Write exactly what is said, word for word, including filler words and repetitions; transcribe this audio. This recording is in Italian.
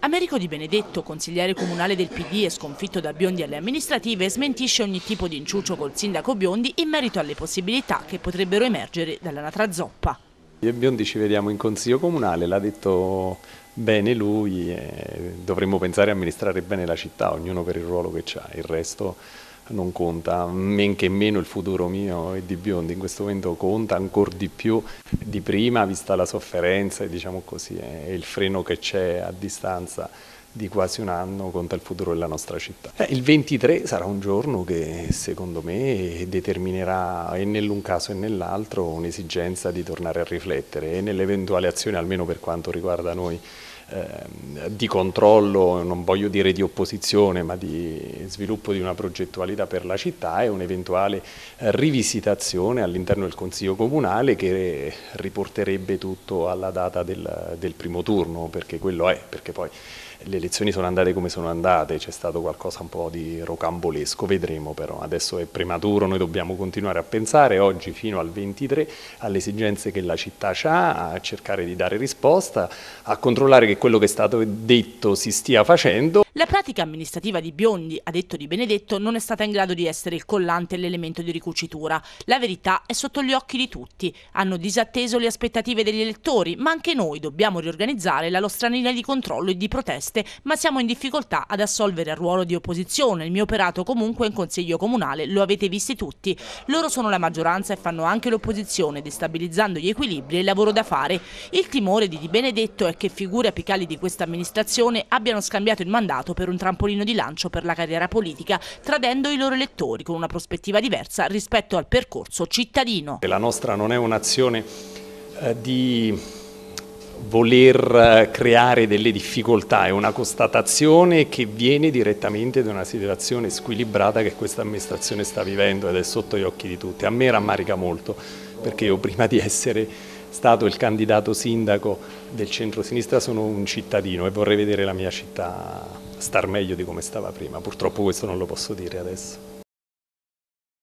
Americo Di Benedetto, consigliere comunale del P D e sconfitto da Biondi alle amministrative, smentisce ogni tipo di inciucio col sindaco Biondi in merito alle possibilità che potrebbero emergere dall'anatra zoppa. Io e Biondi ci vediamo in consiglio comunale, l'ha detto bene lui, e dovremmo pensare a amministrare bene la città, ognuno per il ruolo che ha, il resto non conta, men che meno il futuro mio e di Biondi in questo momento conta ancora di più di prima, vista la sofferenza e diciamo così, e il freno che c'è a distanza di quasi un anno conta il futuro della nostra città. Eh, il ventitré sarà un giorno che secondo me determinerà e nell'un caso e nell'altro un'esigenza di tornare a riflettere e nell'eventuale azione, almeno per quanto riguarda noi, eh, di controllo, non voglio dire di opposizione, ma di sviluppo di una progettualità per la città e un'eventuale rivisitazione all'interno del Consiglio Comunale che riporterebbe tutto alla data del, del primo turno, perché quello è, perché poi le elezioni sono andate come sono andate, c'è stato qualcosa un po' di rocambolesco, vedremo però, adesso è prematuro, noi dobbiamo continuare a pensare oggi fino al ventitré alle esigenze che la città ha, a cercare di dare risposta, a controllare che quello che è stato detto si stia facendo. La pratica amministrativa di Biondi, a detto Di Benedetto, non è stata in grado di essere il collante e l'elemento di ricucitura. La verità è sotto gli occhi di tutti. Hanno disatteso le aspettative degli elettori, ma anche noi dobbiamo riorganizzare la nostra linea di controllo e di proteste, ma siamo in difficoltà ad assolvere il ruolo di opposizione. Il mio operato comunque in consiglio comunale lo avete visti tutti. Loro sono la maggioranza e fanno anche l'opposizione, destabilizzando gli equilibri e il lavoro da fare. Il timore di Di Benedetto è che figure apicali di questa amministrazione abbiano scambiato il mandato per un trampolino di lancio per la carriera politica, tradendo i loro elettori con una prospettiva diversa rispetto al percorso cittadino. La nostra non è un'azione eh, di voler creare delle difficoltà, è una constatazione che viene direttamente da una situazione squilibrata che questa amministrazione sta vivendo ed è sotto gli occhi di tutti. A me rammarica molto, perché io prima di essere stato il candidato sindaco del centro-sinistra sono un cittadino e vorrei vedere la mia città star meglio di come stava prima. Purtroppo questo non lo posso dire adesso.